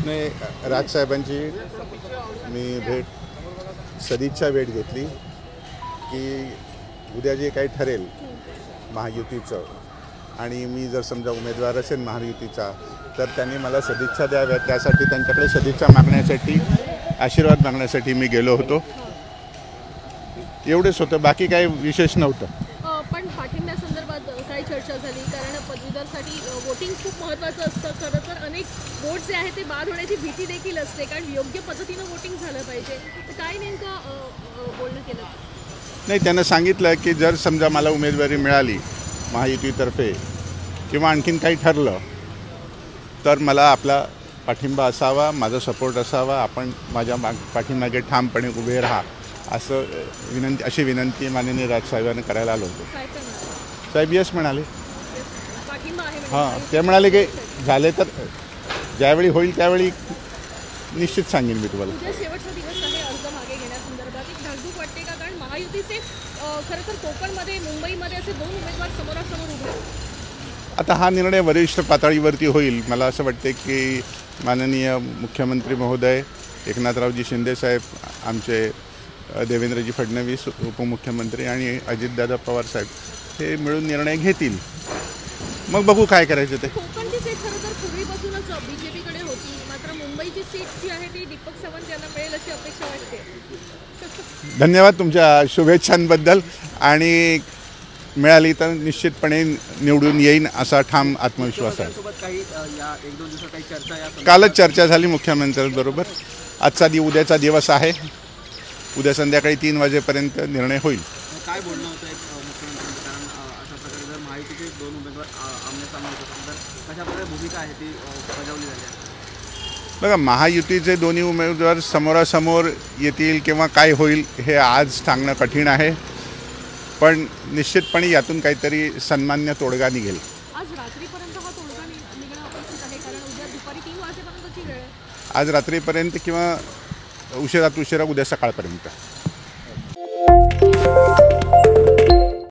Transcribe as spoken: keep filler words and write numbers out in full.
नाही, राजसाहेबांची मी भेट सदिच्छा भेट घेतली की उद्या जे काही ठरेल महायुतीचं आणि मी जर समजा उमेदवार असेल महायुतीचा तर त्यांनी मला सदिच्छा द्याव्या, त्यासाठी त्यांच्याकडे सदिच्छा मागण्यासाठी आशीर्वाद मागण्यासाठी मी गेलो होतो. एवढेच होतं, बाकी काही विशेष नव्हतं. पण पाठिंब्यासंदर्भात काही चर्चा झाली, कारण पदवीधरसाठी वोटिंग खूप महत्त्वाचं असतं. खरं तर अनेक वोट जे आहे ते बाद होण्याची भीती देखील असते, कारण योग्य पद्धतीनं वोटिंग झालं पाहिजे. तर काय नेमकं बोलणं केलं? नाही, त्यांना सांगितलं की जर समजा मला उमेदवारी मिळाली महायुतीतर्फे किंवा आणखीन काही ठरलं तर मला आपला पाठिंबा असावा, माझा सपोर्ट असावा, आपण माझ्या माग पाठीमागे ठामपणे उभे राहा, असं विनंती अशी विनंती माननीय राजसाहेबांनी करायला आलो होतो. साहेब यस म्हणाले. हां, ते म्हणाले की झाले तर ज्यावेळी होईल त्यावेळी निश्चित सांगेन मी तुम्हाला. शेवटचा दिवस आहे अर्ज मागे घेण्यासंदर्भात. एक धाकधूक वाटते का? कारण महायुतीचे खरं तर कोकणमध्ये मुंबईमध्ये असे दोन उमेदवार समोरासमोर उभे आहेत. आता हा निर्णय वरिष्ठ पातळीवरती होईल. मला असं वाटते की माननीय मुख्यमंत्री महोदय एकनाथरावजी शिंदेसाहेब, आमचे देवेंद्रजी फडणवीस उपमुख्यमंत्री आणि अजितदादा पवार साहेब हे मिळून निर्णय घेतील. मग बघू काय करायचं ते. कोकणची सीट खरं तर पूर्वीपासूनच बीजेपीकडे होती, मात्र मुंबईची सीट जी आहे ती दीपक सावंत यांना मिळेल अशी अपेक्षा वाटते. धन्यवाद तुमच्या शुभेच्छांबद्दल, आणि मिळाली तर निश्चितपणे निवडून येईन असा ठाम आत्मविश्वास आहे. कालच चर्चा झाली मुख्यमंत्र्यांबरोबर. आजचा दि उद्याचा दिवस आहे. उद्या संध्याकाळी तीन वाजेपर्यंत निर्णय होईल. काय बोलणं होतं मुख्यमंत्र्यांचं? कारण अशा प्रकारे जर महायुतीचे दोन उमेदवार आमने-सामने होतात तर कशा प्रकारे भूमिका आहे ती बजावली जाते? बघा, महायुतीचे दोन्ही उमेदवार समोरासमोर येतील किंवा काय होईल हे आज सांगणं कठीण आहे, पण निश्चितपणे यातून काहीतरी सन्मान्य तोडगा निघेल. आज रात्रीपर्यंत हा तोडगा निघणं अपेक्षित आहे, कारण उद्या दुपारी तीन वाजेपर्यंतची वेळ आहे. आज रात्रीपर्यंत किंवा उशिरात उशिरा उद्या सकाळपर्यंत.